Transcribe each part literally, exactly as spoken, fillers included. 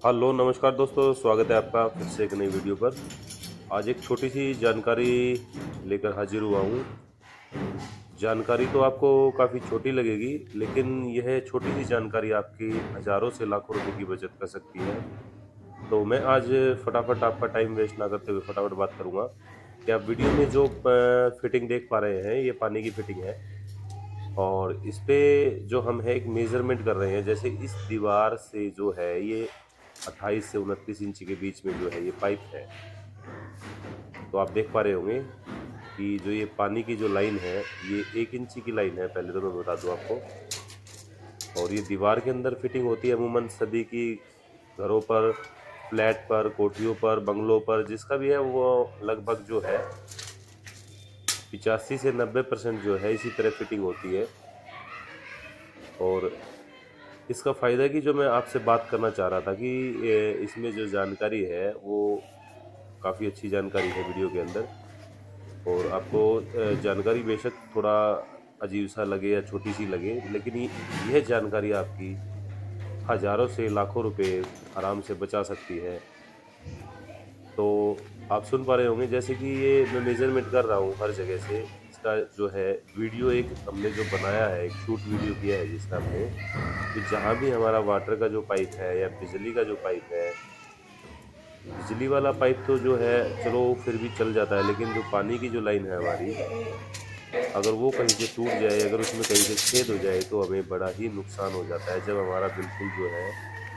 Hello नमस्कार दोस्तों, स्वागत है आपका फिर से एक नई वीडियो पर। आज एक छोटी सी जानकारी लेकर हाजिर हुआ हूँ। जानकारी तो आपको काफ़ी छोटी लगेगी, लेकिन यह छोटी सी जानकारी आपकी हज़ारों से लाखों रुपए की बचत कर सकती है। तो मैं आज फटाफट आपका टाइम वेस्ट ना करते हुए फटाफट बात करूँगा कि आप वीडियो में जो फिटिंग देख पा रहे हैं, ये पानी की फिटिंग है। और इस पे जो हम है एक मेज़रमेंट कर रहे हैं। जैसे इस दीवार से जो है ये अट्ठाईस से उनतीस इंच के बीच में जो है ये पाइप है। तो आप देख पा रहे होंगे कि जो ये पानी की जो लाइन है ये एक इंची की लाइन है, पहले तो मैं बता दूं आपको। और ये दीवार के अंदर फिटिंग होती है अमूमन सभी की घरों पर, फ्लैट पर, कोठियों पर, बंगलों पर, जिसका भी है वो लगभग जो है पिचासी से नब्बे परसेंट जो है इसी तरह फिटिंग होती है। और इसका फ़ायदा कि जो मैं आपसे बात करना चाह रहा था कि इसमें जो जानकारी है वो काफ़ी अच्छी जानकारी है वीडियो के अंदर। और आपको जानकारी बेशक थोड़ा अजीब सा लगे या छोटी सी लगे, लेकिन यह जानकारी आपकी हज़ारों से लाखों रुपए आराम से बचा सकती है। तो आप सुन पा रहे होंगे जैसे कि ये मैं मेज़रमेंट कर रहा हूँ हर जगह से। इसका जो है वीडियो एक हमने जो बनाया है, एक शूट वीडियो किया है जिसका हमने, तो जहाँ भी हमारा वाटर का जो पाइप है या बिजली का जो पाइप है, बिजली वाला पाइप तो जो है चलो फिर भी चल जाता है, लेकिन जो पानी की जो लाइन है हमारी, अगर वो कहीं से टूट जाए, अगर उसमें कहीं से छेद हो जाए तो हमें बड़ा ही नुकसान हो जाता है। जब हमारा बिल्कुल जो है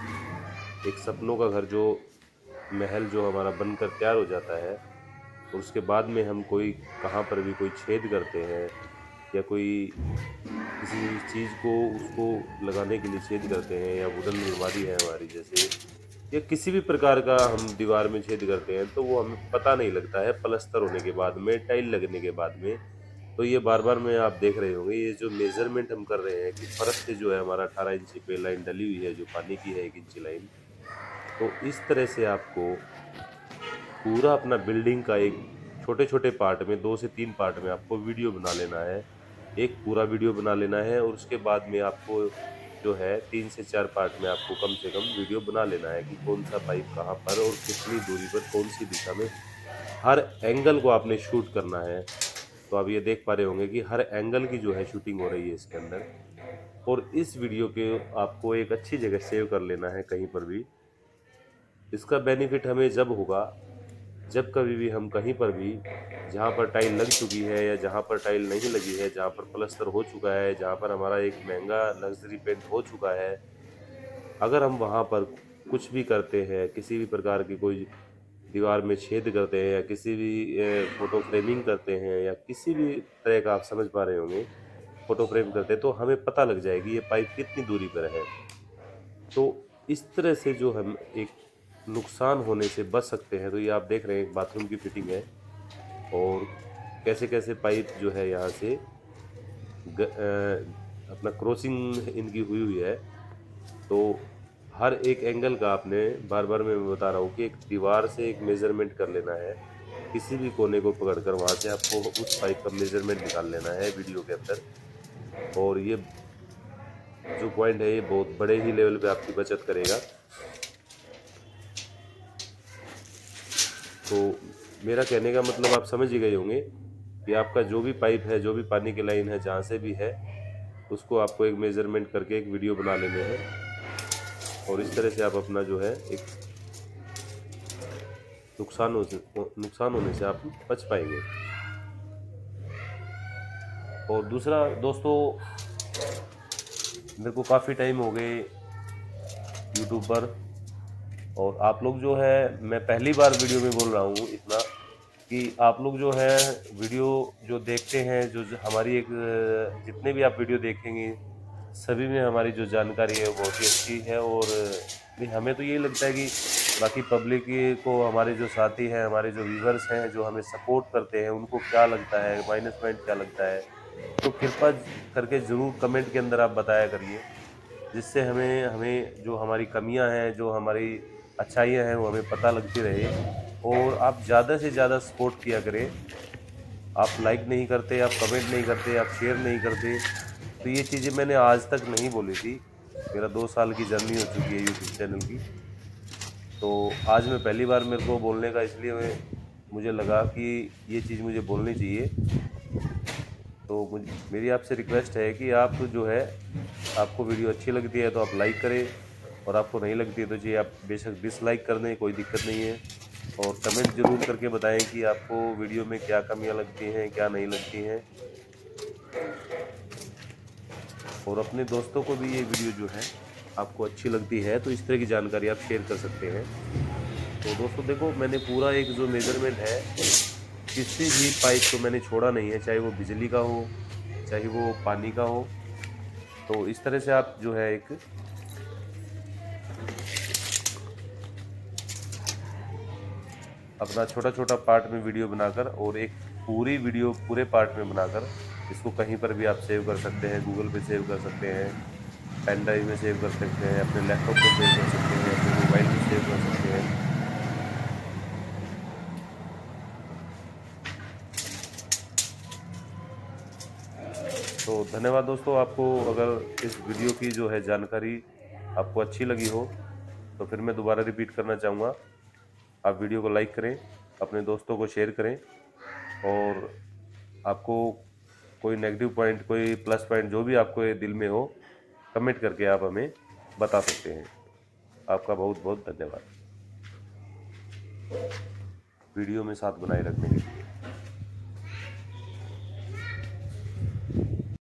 एक सपनों का घर, जो महल जो हमारा बनकर तैयार हो जाता है, और उसके बाद में हम कोई कहाँ पर भी कोई छेद करते हैं या कोई किसी चीज़ को उसको लगाने के लिए छेद करते हैं, या वुडन अलमारी है हमारी जैसे, या किसी भी प्रकार का हम दीवार में छेद करते हैं, तो वो हमें पता नहीं लगता है प्लस्तर होने के बाद में, टाइल लगने के बाद में। तो ये बार बार में आप देख रहे होंगे ये जो मेज़रमेंट हम कर रहे हैं कि फर्श से जो है हमारा अठारह इंची पे लाइन डली हुई है, जो पानी की है एक इंची लाइन। तो इस तरह से आपको पूरा अपना बिल्डिंग का एक छोटे छोटे पार्ट में, दो से तीन पार्ट में आपको वीडियो बना लेना है। एक पूरा वीडियो बना लेना है, और उसके बाद में आपको जो है तीन से चार पार्ट में आपको कम से कम वीडियो बना लेना है कि कौन सा पाइप कहाँ पर और कितनी दूरी पर कौन सी दिशा में, हर एंगल को आपने शूट करना है। तो आप ये देख पा रहे होंगे कि हर एंगल की जो है शूटिंग हो रही है इसके अंदर। और इस वीडियो के आपको एक अच्छी जगह सेव कर लेना है कहीं पर भी। इसका बेनिफिट हमें जब होगा जब कभी भी हम कहीं पर भी, जहाँ पर टाइल लग चुकी है या जहाँ पर टाइल नहीं लगी है, जहाँ पर प्लस्तर हो चुका है, जहाँ पर हमारा एक महंगा लग्जरी पेंट हो चुका है, अगर हम वहाँ पर कुछ भी करते हैं, किसी भी प्रकार की कोई दीवार में छेद करते हैं, या किसी भी फ़ोटो फ्रेमिंग करते हैं, या किसी भी तरह का आप समझ पा रहे होंगे फ़ोटो फ्रेम करते हैं, तो हमें पता लग जाएगी ये पाइप कितनी दूरी पर है। तो इस तरह से जो हम एक नुकसान होने से बच सकते हैं। तो ये आप देख रहे हैं एक बाथरूम की फिटिंग है, और कैसे कैसे पाइप जो है यहाँ से ग, आ, अपना क्रॉसिंग इनकी हुई हुई है। तो हर एक एंगल का आपने, बार बार मैं बता रहा हूँ कि एक दीवार से एक मेज़रमेंट कर लेना है, किसी भी कोने को पकड़कर वहाँ से आपको उस पाइप का मेज़रमेंट निकाल लेना है वीडियो के अंदर। और ये जो पॉइंट है ये बहुत बड़े ही लेवल पे आपकी बचत करेगा। तो मेरा कहने का मतलब आप समझ ही गए होंगे कि आपका जो भी पाइप है, जो भी पानी की लाइन है, जहाँ से भी है, उसको आपको एक मेज़रमेंट करके एक वीडियो बना लेने हैं। और इस तरह से आप अपना जो है एक नुकसान हो नुकसान होने से आप बच पाएंगे। और दूसरा दोस्तों, मेरे को काफ़ी टाइम हो गए यूट्यूब पर, और आप लोग जो है, मैं पहली बार वीडियो में बोल रहा हूँ इतना कि आप लोग जो है वीडियो जो देखते हैं, जो हमारी एक जितने भी आप वीडियो देखेंगे सभी में हमारी जो जानकारी है वो बहुत ही अच्छी है। और नहीं, हमें तो यही लगता है कि बाकी पब्लिक को, हमारे जो साथी हैं, हमारे जो व्यूवर्स हैं, जो हमें सपोर्ट करते हैं, उनको क्या लगता है, माइनस पॉइंट क्या लगता है, तो कृपा करके ज़रूर कमेंट के अंदर आप बताया करिए, जिससे हमें हमें जो हमारी कमियां हैं, जो हमारी अच्छाइयां हैं, वो हमें पता लगती रहे। और आप ज़्यादा से ज़्यादा सपोर्ट किया करें। आप लाइक नहीं करते, आप कमेंट नहीं करते, आप शेयर नहीं करते, तो ये चीज़ें मैंने आज तक नहीं बोली थी। मेरा दो साल की जर्नी हो चुकी है यूट्यूब चैनल की, तो आज मैं पहली बार मेरे को बोलने का इसलिए मैं मुझे लगा कि ये चीज़ मुझे बोलनी चाहिए। तो मुझे मेरी आपसे रिक्वेस्ट है कि आप जो है, आपको वीडियो अच्छी लगती है तो आप लाइक करें, और आपको नहीं लगती है तो जी आप बेशक डिसलाइक कर दें, कोई दिक्कत नहीं है। और कमेंट ज़रूर करके बताएं कि आपको वीडियो में क्या कमियां लगती हैं, क्या नहीं लगती हैं। और अपने दोस्तों को भी ये वीडियो जो है आपको अच्छी लगती है तो इस तरह की जानकारी आप शेयर कर सकते हैं। तो दोस्तों देखो, मैंने पूरा एक जो मेज़रमेंट है, किसी भी पाइप को मैंने छोड़ा नहीं है, चाहे वो बिजली का हो, चाहे वो पानी का हो। तो इस तरह से आप जो है एक अपना छोटा छोटा पार्ट में वीडियो बनाकर, और एक पूरी वीडियो पूरे पार्ट में बनाकर इसको कहीं पर भी आप सेव कर सकते हैं। गूगल पे सेव कर सकते हैं, पेन ड्राइव में सेव कर सकते हैं, अपने लैपटॉप पे सेव कर सकते हैं, अपने मोबाइल में सेव कर सकते हैं। तो धन्यवाद दोस्तों। आपको अगर इस वीडियो की जो है जानकारी आपको अच्छी लगी हो तो फिर मैं दोबारा रिपीट करना चाहूँगा, आप वीडियो को लाइक करें, अपने दोस्तों को शेयर करें, और आपको कोई नेगेटिव पॉइंट, कोई प्लस पॉइंट जो भी आपको ये दिल में हो, कमेंट करके आप हमें बता सकते हैं। आपका बहुत बहुत धन्यवाद वीडियो में साथ बनाए रखने के लिए।